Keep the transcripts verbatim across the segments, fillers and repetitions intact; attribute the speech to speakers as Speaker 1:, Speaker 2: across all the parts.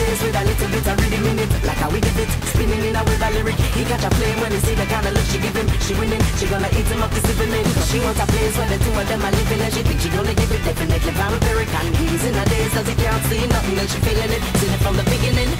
Speaker 1: place with a little bit of rhythm in it, like how we give it, spinning in a with a lyric. He catch a flame when he see the kind of look she give him. She winning, she gonna eat him up this evening. Cause she wants a place where the two of them are living, and she think she gonna give it definitely vampiric. And he's in a daze cause he can't see nothing, and she feeling it, seen it from the beginning.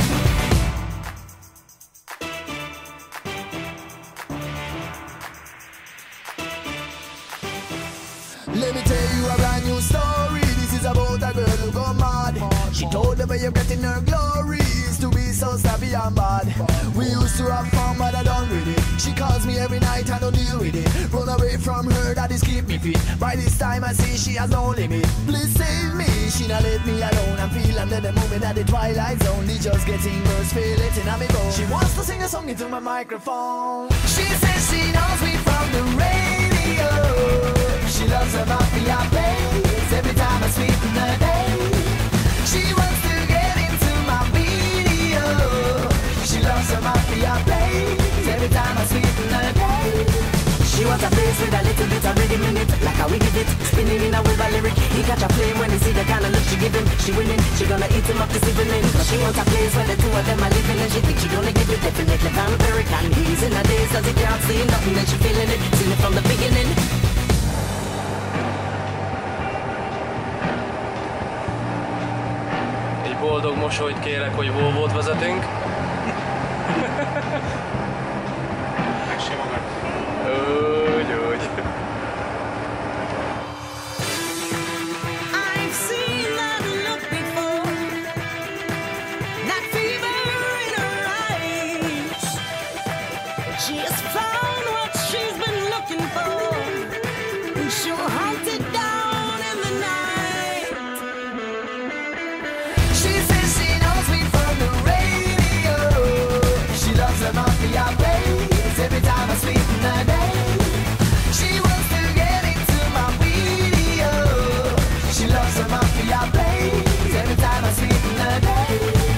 Speaker 2: Let me tell you a brand new story. This is about a girl who go mad. She told the way you're getting her glory is to be so savvy and bad. We used to have fun, but I done with it. She calls me every night, I don't deal with it. Run away from her, that is keep me fit. By this time I see she has no limit. Please save me, she not let me alone. I'm feeling under the moment at the twilight zone. It's just getting worse, feel it in me bone. She wants to sing a song into my microphone. She says she knows me from the radio. She loves a mafia place every time I speak in her day. She wants to get into my video. She loves a mafia place every time I speak in her day.
Speaker 1: She wants a place with a little bit of rhythm in it, like how we give it, spinning in a with a lyric. He catch a flame when he see the kind of look she give him. She winning, she gonna eat him up this evening. Cause she wants a place where the two of them are living, and she think she gonna give it definitely vampiric. And he's in a daze cause he can't see nothing, and she feeling it, seen it from the beginning.
Speaker 3: Boldog mosolyt kérek, hogy Volvót vezetünk. Megsimogat. Úgy, úgy.
Speaker 4: I've seen that look before, that fever in her eyes. She has found what she's been looking for, and she'll hunt it down in the night.
Speaker 2: She says she knows me from the radio. She loves the mafia place every time I speak in her day. She wants to get into my video. She loves the mafia place every time I speak in her day.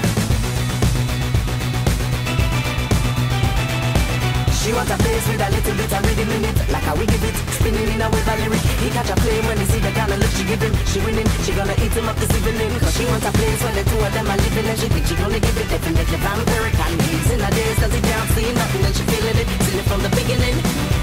Speaker 1: She wants a place with a little bit of rhythm in it, like how we give it, spinning in a with a lyric. He catch a flame when he see the kind of look she give him. She winning, she gonna eat him up this evening. Cause she wants a place where the two of them are living, and she think she gonna give it definitely vampiric. And he's in a daze cause he can't see nothing, and she feeling it, seen it from the beginning.